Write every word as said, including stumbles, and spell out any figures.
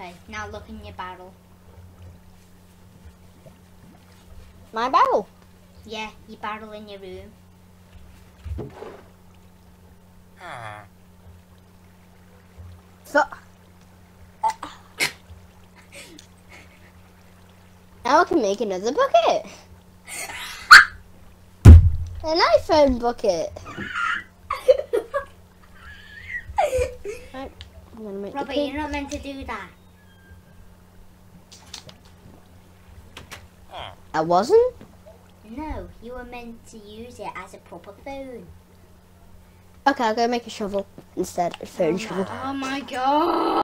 Okay, now look in your barrel. My barrel? Yeah, your barrel in your room. So, now I can make another bucket. An iPhone bucket. Right, I'm gonna make Robert, the pig. you're not meant to do that. I wasn't? No, you were meant to use it as a proper phone. Okay, I'll go make a shovel instead. A phone Oh shovel. my, oh my god!